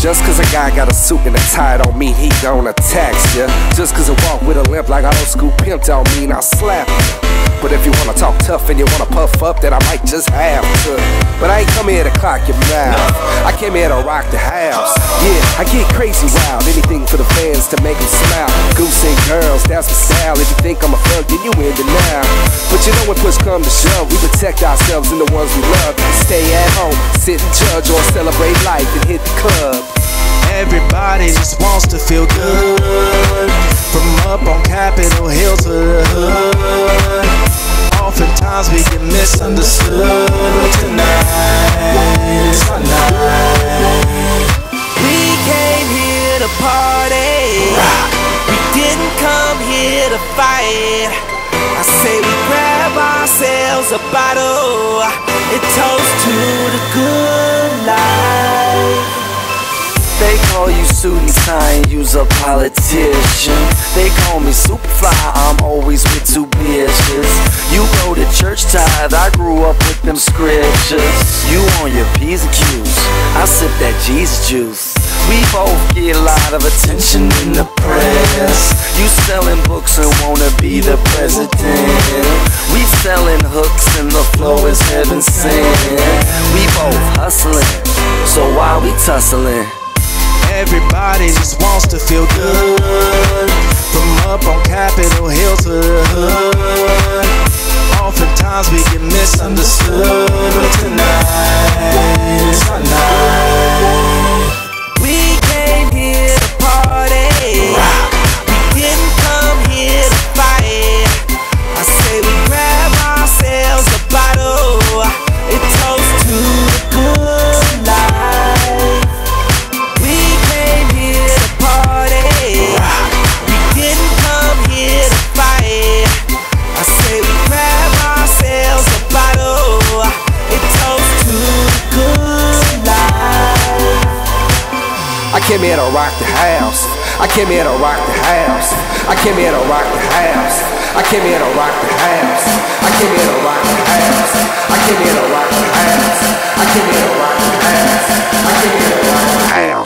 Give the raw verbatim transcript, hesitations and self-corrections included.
Just cause a guy got a suit and a tie don't mean he gonna tax ya. Just cause I walk with a limp like an old school pimp don't mean I'll slap ya. But if you wanna talk tough and you wanna puff up, then I might just have to. But I ain't come here to clock your mouth, I came here to rock the house. Yeah, I get crazy wild, anything for the fans to make them smile. Goose and girls, that's my style. If you think I'm a thug, then you in denial. But you know when push come to shove, we protect ourselves and the ones we love. And stay at home, sit and judge, or celebrate life and hit the club. Everybody just wants to feel good, from up on Capitol Hill to the hood. Oftentimes we get misunderstood, but tonight is our night. We came here to party, we didn't come here to fight. I say we grab ourselves a bottle and toast to the good life. They call you suit and tie and you's a politician. They call me Superfly, I'm always with two bitches. You go to church tithe, I grew up with them scriptures. You on your P's and Q's, I sip that Jesus juice. We both get a lot of attention in the press. You selling books and wanna be the president. We selling hooks and the flow is heaven sent. We both hustling, so why we tussling? Everybody just wants to feel good, from up on Capitol Hill to the hood. Oftentimes we get misunderstood, but tonight is our night. We came here to party, we didn't come here to fight. I say we grab ourselves a bottle and toast to the good life. We came here to party, we didn't come here to fight. I say we grab ourselves a bottle and toast to the good life. I came here to rock the house, I came here to rock the house, I came here to rock the house, I came here to rock the house, I came here to rock the house, I came here to rock the house, I came here to rock the house, I came here to rock the house.